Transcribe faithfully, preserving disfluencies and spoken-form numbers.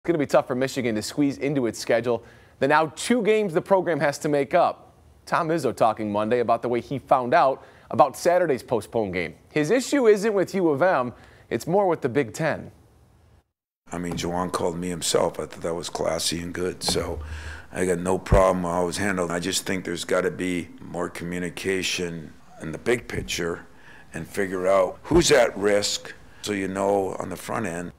going to be tough for Michigan to squeeze into its schedule. The now two games the program has to make up. Tom Izzo talking Monday about the way he found out about Saturday's postponed game. His issue isn't with U of M, it's more with the Big Ten. I mean, Juwan called me himself. I thought that was classy and good. So I got no problem how it was handled. I just think there's got to be more communication in the big picture and figure out who's at risk so you know on the front end